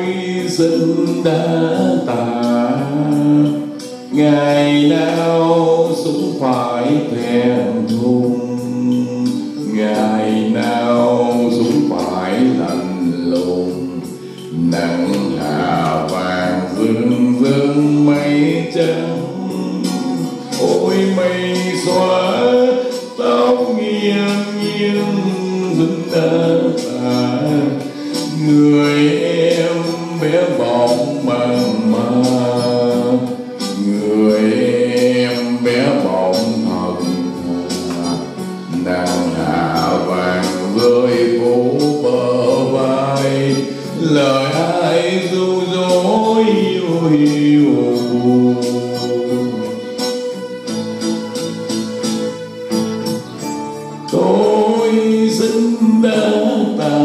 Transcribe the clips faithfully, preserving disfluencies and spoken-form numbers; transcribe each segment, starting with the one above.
xin đã tà, ngày nào súng phải thèm thùng, ngày nào súng phải lạnh lùng. Nắng hạ vàng rưng rưng mây trắng, ôi mây xóa tóc nghiêng nghiêng dính đã tà. Người em bé bỏng mặn mà, người em bé bỏng thật thà. Nắng hạ vàng rơi phủ bờ vai, lời ai ru dối hiu hiu buồn. Tôi xin đã tà,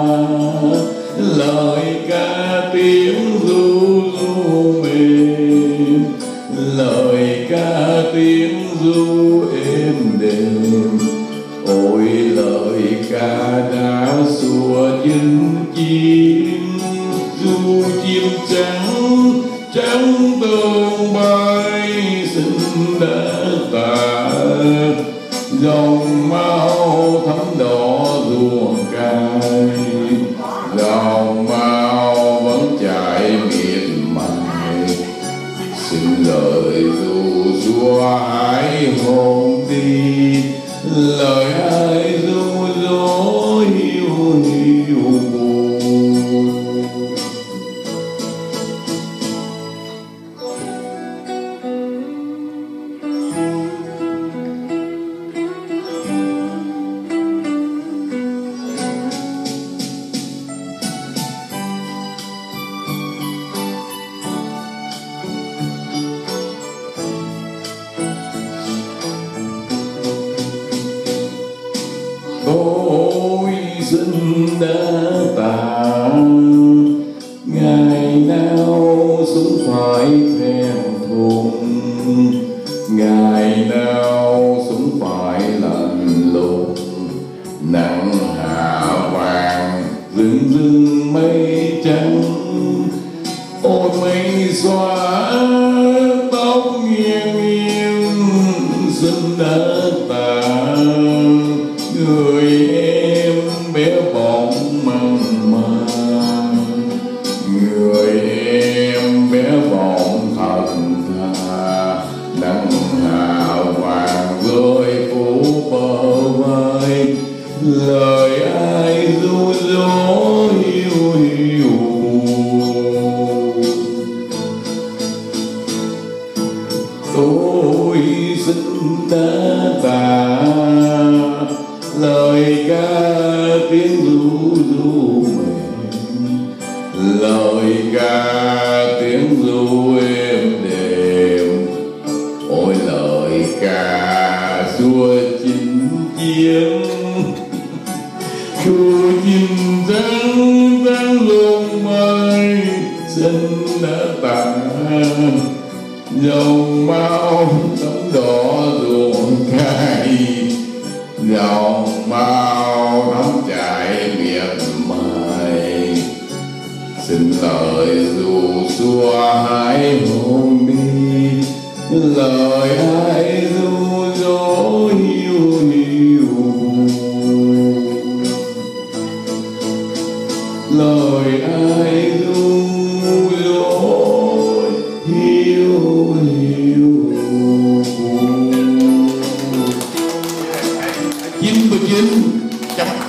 lời ca tiếng ru ru mềm, lời ca tiếng ru êm đềm. Ôi lời ca đã xua chính chim, du chim trắng trắng tường bay xin đã tà. Dòng máu thấm đỏ ruộng cay, dòng máu vẫn chảy miệt mài. Xin lời ru xua ái hồn đi, lời ai ru dối hiu hiu buồn. Tôi xin đã tà, ngày nào súng phải thèm thùng, ngày nào súng phải lạnh lùng. Nắng hạ vàng rưng rưng mây trắng, ôi mây xóa tóc nghiêng nghiêng xin đã tà. Người em bé bỏng mặn mà, người em bé bỏng thật thà. Nắng hạ vàng rơi phủ bờ vai, lời ai ru dối hiu hiu buồn. Tôi xin đã tà, lời ca tiếng ru ru mềm, lời ca tiếng ru êm đềm. Ôi lời ca xua chính chiến, khu chim trắng trắng lùng mây xin đã tà. Dòng máu thấm đỏ ruộng cay, dòng máu thấm chảy miệt mài. Xin lời ru xua hái hồn đi, lời ai ru dối hiu hiu buồn. Lời ai ru dối hiu hiu buồn. Chín mươi chín chấm